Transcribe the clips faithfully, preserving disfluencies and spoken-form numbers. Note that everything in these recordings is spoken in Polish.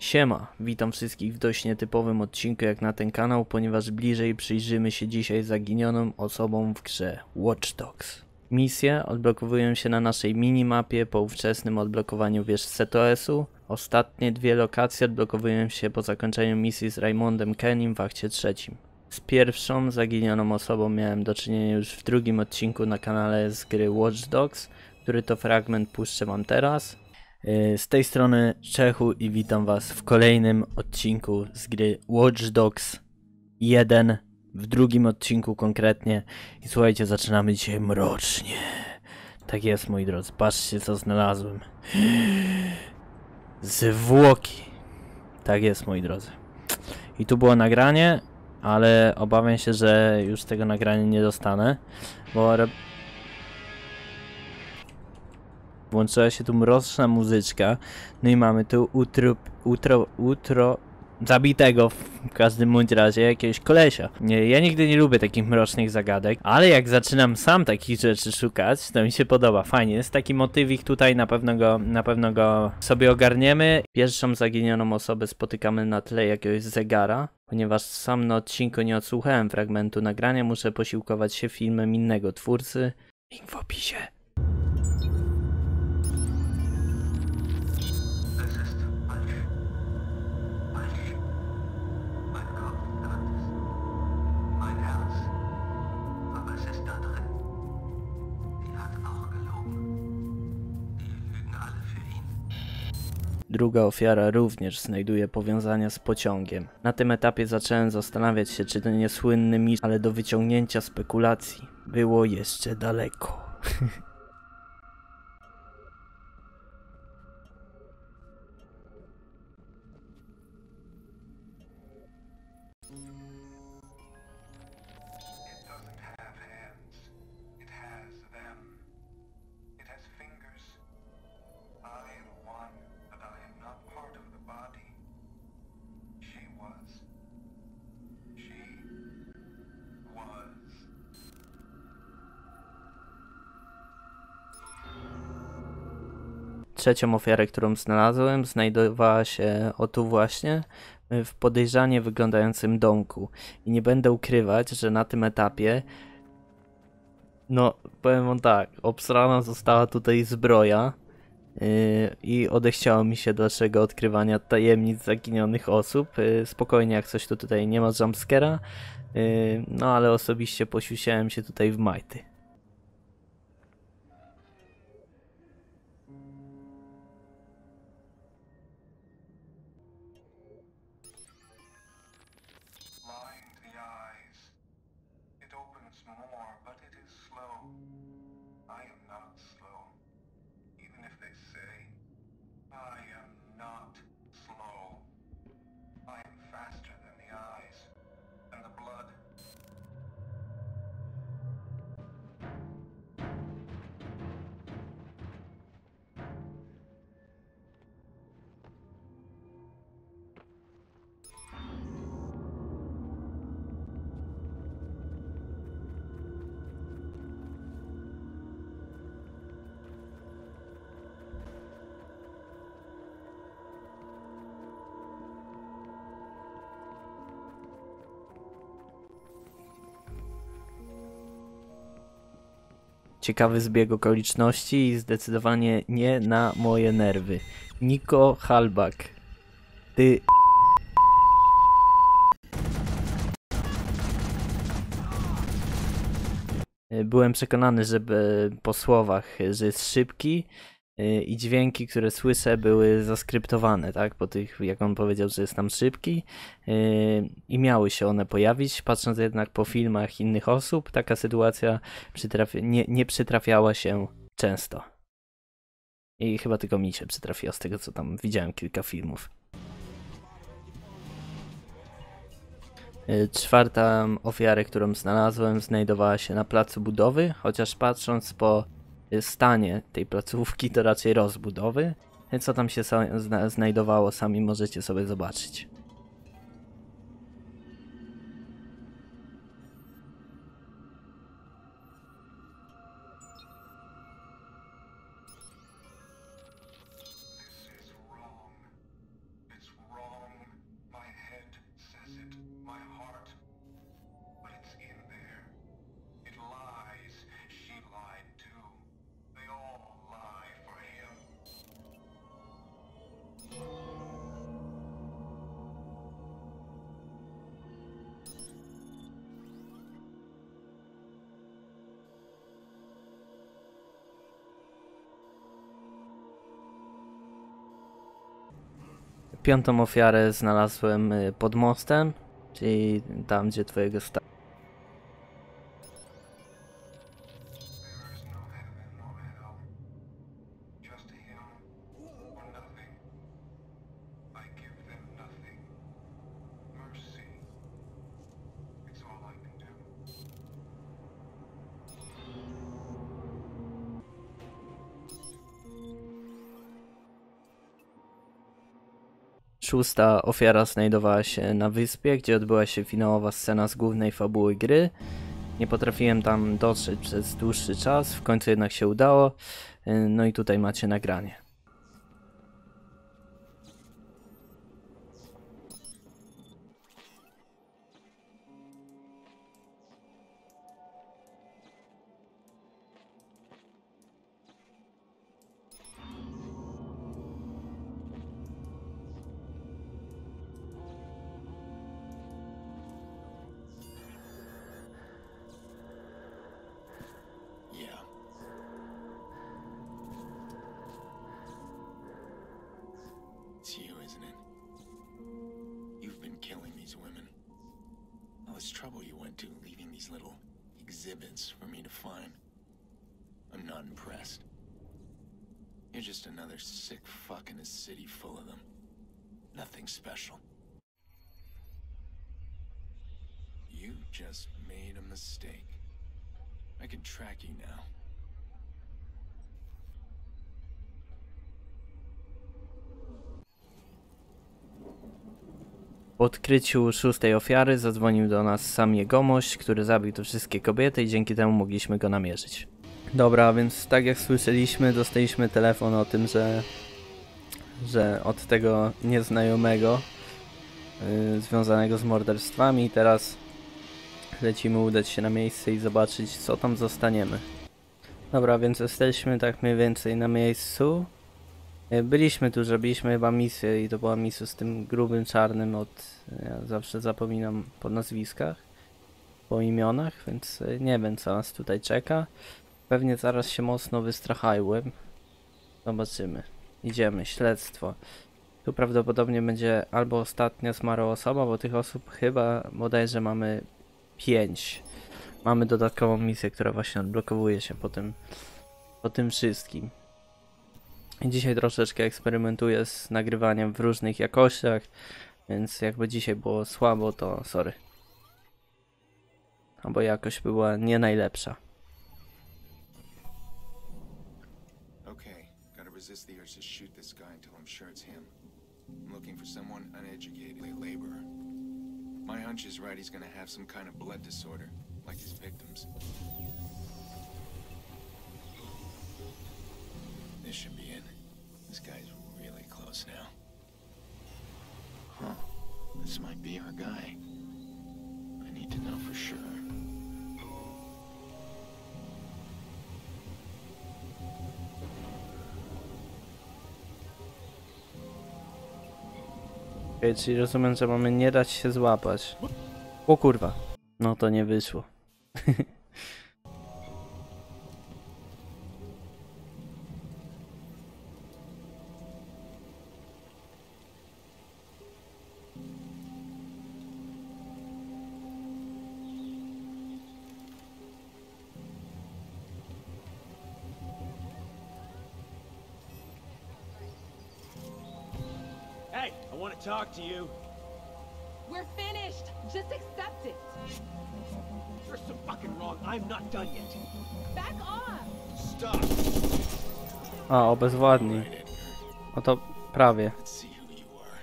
Siema, witam wszystkich w dość nietypowym odcinku jak na ten kanał, ponieważ bliżej przyjrzymy się dzisiaj zaginionym osobom w grze Watch Dogs. Misje odblokowują się na naszej minimapie po ówczesnym odblokowaniu wież SetOS-u. Ostatnie dwie lokacje odblokowują się po zakończeniu misji z Raymondem Kennym w akcie trzecim. Z pierwszą zaginioną osobą miałem do czynienia już w drugim odcinku na kanale z gry Watch Dogs, który to fragment puszczę wam teraz. Z tej strony Czechu i witam was w kolejnym odcinku z gry Watch Dogs jeden, w drugim odcinku konkretnie. I słuchajcie, zaczynamy dzisiaj mrocznie. Tak jest, moi drodzy, patrzcie co znalazłem. Zwłoki. Tak jest, moi drodzy. I tu było nagranie, ale obawiam się, że już tego nagrania nie dostanę, bo włączyła się tu mroczna muzyczka, no i mamy tu utro, utro, utro zabitego w każdym bądź razie jakiegoś kolesia. Nie, ja nigdy nie lubię takich mrocznych zagadek, ale jak zaczynam sam takich rzeczy szukać, to mi się podoba, fajnie, jest taki motywik tutaj, na pewno go, na pewno go sobie ogarniemy. Pierwszą zaginioną osobę spotykamy na tle jakiegoś zegara, ponieważ sam na odcinku nie odsłuchałem fragmentu nagrania, muszę posiłkować się filmem innego twórcy. Link w opisie. Druga ofiara również znajduje powiązania z pociągiem. Na tym etapie zacząłem zastanawiać się, czy ten niesłynny mistrz, ale do wyciągnięcia spekulacji było jeszcze daleko. Trzecią ofiarę, którą znalazłem, znajdowała się o tu właśnie, w podejrzanie wyglądającym domku. I nie będę ukrywać, że na tym etapie, no powiem wam tak, obsrana została tutaj zbroja yy, i odechciało mi się dalszego odkrywania tajemnic zaginionych osób. Yy, spokojnie, jak coś to tutaj nie ma jumpscare'a, yy, no ale osobiście posiusiałem się tutaj w majty. Ciekawy zbieg okoliczności i zdecydowanie nie na moje nerwy. Niko Halbach. Ty... Byłem przekonany, że po słowach, że jest szybki i dźwięki, które słyszę, były zaskryptowane, tak? Po tych, jak on powiedział, że jest tam szybki i miały się one pojawić. Patrząc jednak po filmach innych osób, taka sytuacja przytrafi- nie, nie przytrafiała się często. I chyba tylko mi się przytrafiła z tego, co tam widziałem kilka filmów. Czwarta ofiara, którą znalazłem, znajdowała się na placu budowy, chociaż patrząc po stanie tej placówki, to raczej rozbudowy. Co tam się zna znajdowało, sami możecie sobie zobaczyć. Piątą ofiarę znalazłem y, pod mostem, czyli tam, gdzie twojego sta... Szósta ofiara znajdowała się na wyspie, gdzie odbyła się finałowa scena z głównej fabuły gry. Nie potrafiłem tam dotrzeć przez dłuższy czas, w końcu jednak się udało. No i tutaj macie nagranie. It's you, isn't it? You've been killing these women. All this trouble you went to leaving these little exhibits for me to find. I'm not impressed. You're just another sick fuck in a city full of them. Nothing special. You just made a mistake. I can track you now. Po odkryciu szóstej ofiary zadzwonił do nas sam jegomość, który zabił te wszystkie kobiety i dzięki temu mogliśmy go namierzyć. Dobra, więc tak jak słyszeliśmy, dostaliśmy telefon o tym, że, że od tego nieznajomego yy, związanego z morderstwami i teraz lecimy udać się na miejsce i zobaczyć, co tam zostaniemy. Dobra, więc jesteśmy tak mniej więcej na miejscu. Byliśmy tu, zrobiliśmy chyba misję i to była misja z tym grubym czarnym od... Ja zawsze zapominam po nazwiskach, po imionach, więc nie wiem, co nas tutaj czeka. Pewnie zaraz się mocno wystrachałem. Zobaczymy. Idziemy, śledztwo. Tu prawdopodobnie będzie albo ostatnia zmarła osoba, bo tych osób chyba bodajże mamy pięć. Mamy dodatkową misję, która właśnie odblokowuje się po tym, po tym wszystkim. I dzisiaj troszeczkę eksperymentuję z nagrywaniem w różnych jakościach, więc jakby dzisiaj było słabo, to sorry. Albo jakość była nie najlepsza. Okay, gotta resist the urge to shoot this guy until I'm sure it's him. I'm looking for someone uneducated, a laborer. My hunch is right, he's gonna have some kind of blood disorder, like his victims. This should be it. This guy's really close now. Huh. This might be our guy. I need to know for sure. Okay, czyli rozumiem, że mamy nie dać się złapać. O kurwa. No to nie wyszło. Hey, I want to talk to you. We're finished. Just accept it. You're so fucking wrong. I'm not done yet. Back off. Stop. A, obezwładni. No to prawie. Let's see who you are.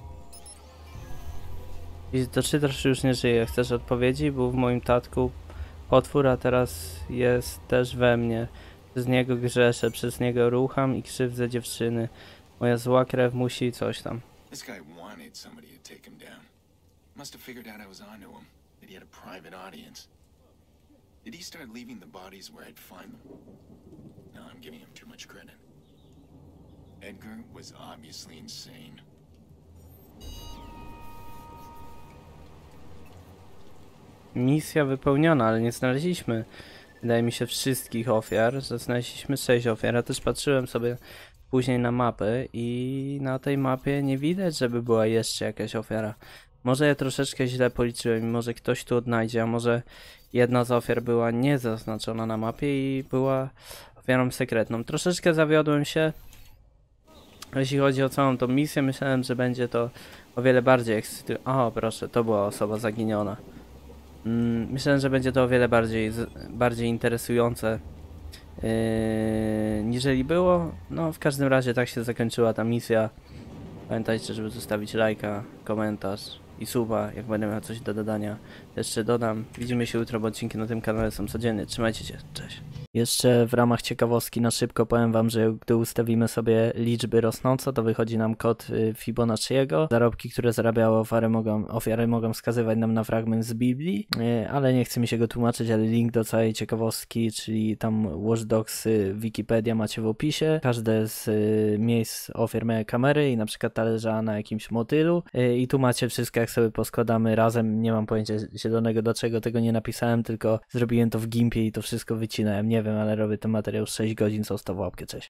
I to czytasz już nie żyje. Chcesz odpowiedzi? Był w moim tatku potwór, a teraz jest też we mnie. Przez niego grzeszę, przez niego rucham i krzywdzę dziewczyny. Moja zła krew musi coś tam. This guy wanted somebody to take him down. Must have figured out I was onto him, that he had a private audience. Did he start leaving the bodies where I'd find them? No, I'm giving him too much credit. Edgar was obviously insane. Misja wypełniona, ale nie znaleźliśmy, wydaje mi się, wszystkich ofiar. Znaleźliśmy sześć ofiar. Ja też patrzyłem sobie później na mapy i na tej mapie nie widać, żeby była jeszcze jakaś ofiara. Może ja troszeczkę źle policzyłem, może ktoś tu odnajdzie, a może jedna z ofiar była niezaznaczona na mapie i była ofiarą sekretną. Troszeczkę zawiodłem się, jeśli chodzi o całą tą misję. Myślałem, że będzie to o wiele bardziej ekscytujące. O, proszę, to była osoba zaginiona. Mm, myślałem, że będzie to o wiele bardziej, bardziej interesujące yy, niżeli było. No, w każdym razie tak się zakończyła ta misja. Pamiętajcie, żeby zostawić lajka, komentarz i suba, jak będę miał coś do dodania. Jeszcze dodam. Widzimy się jutro, bo odcinki na tym kanale są codziennie. Trzymajcie się, cześć. Jeszcze w ramach ciekawostki na szybko powiem wam, że gdy ustawimy sobie liczby rosnąco, to wychodzi nam kod Fibonacciego. Zarobki, które zarabiały ofiary mogą, ofiary mogą wskazywać nam na fragment z Biblii, ale nie chcę mi się go tłumaczyć, ale link do całej ciekawostki, czyli tam Watch Dogs, Wikipedia macie w opisie. Każde z miejsc ofiar miały kamery i na przykład ta leżała na jakimś motylu i tu macie wszystko, jak sobie poskładamy razem. Nie mam pojęcia zielonego, do czego tego nie napisałem, tylko zrobiłem to w gimpie i to wszystko wycinałem. Nie wiem, ale robię ten materiał z sześć godzin, zostaw łapkę, cześć.